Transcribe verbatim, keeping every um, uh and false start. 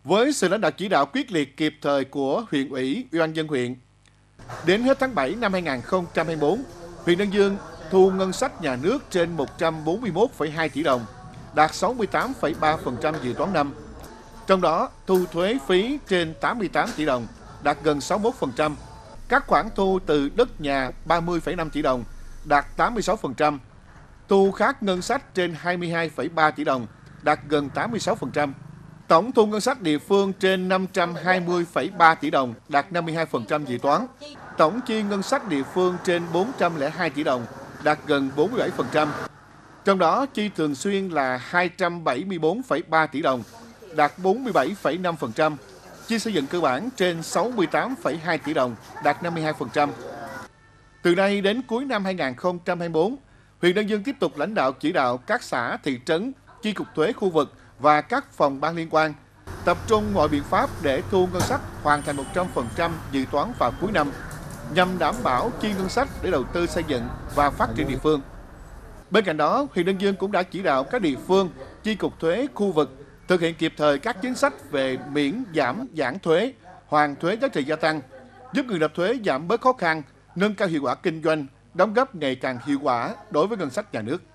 Với sự lãnh đạo chỉ đạo quyết liệt kịp thời của huyện ủy, ủy ban nhân dân huyện, đến hết tháng bảy năm hai nghìn không trăm hai mươi tư, huyện Đơn Dương thu ngân sách nhà nước trên một trăm bốn mươi mốt phẩy hai tỷ đồng, đạt sáu mươi tám phẩy ba phần trăm dự toán năm. Trong đó, thu thuế phí trên tám mươi tám tỷ đồng, đạt gần sáu mươi mốt phần trăm. Các khoản thu từ đất nhà ba mươi phẩy năm tỷ đồng, đạt tám mươi sáu phần trăm. Thu khác ngân sách trên hai mươi hai phẩy ba tỷ đồng, đạt gần tám mươi sáu phần trăm. Tổng thu ngân sách địa phương trên năm trăm hai mươi phẩy ba tỷ đồng, đạt năm mươi hai phần trăm dự toán. Tổng chi ngân sách địa phương trên bốn trăm lẻ hai tỷ đồng, đạt gần bốn mươi bảy phần trăm. Trong đó, chi thường xuyên là hai trăm bảy mươi tư phẩy ba tỷ đồng, đạt bốn mươi bảy phẩy năm phần trăm. Chi xây dựng cơ bản trên sáu mươi tám phẩy hai tỷ đồng, đạt năm mươi hai phần trăm. Từ nay đến cuối năm hai nghìn không trăm hai mươi tư, huyện Đơn Dương tiếp tục lãnh đạo chỉ đạo các xã, thị trấn, chi cục thuế khu vực và các phòng ban liên quan tập trung mọi biện pháp để thu ngân sách hoàn thành một trăm phần trăm dự toán vào cuối năm, nhằm đảm bảo chi ngân sách để đầu tư xây dựng và phát triển địa phương. Bên cạnh đó, huyện Đơn Dương cũng đã chỉ đạo các địa phương, chi cục thuế khu vực thực hiện kịp thời các chính sách về miễn giảm giãn thuế, hoàn thuế giá trị gia tăng, giúp người nộp thuế giảm bớt khó khăn, nâng cao hiệu quả kinh doanh, đóng góp ngày càng hiệu quả đối với ngân sách nhà nước.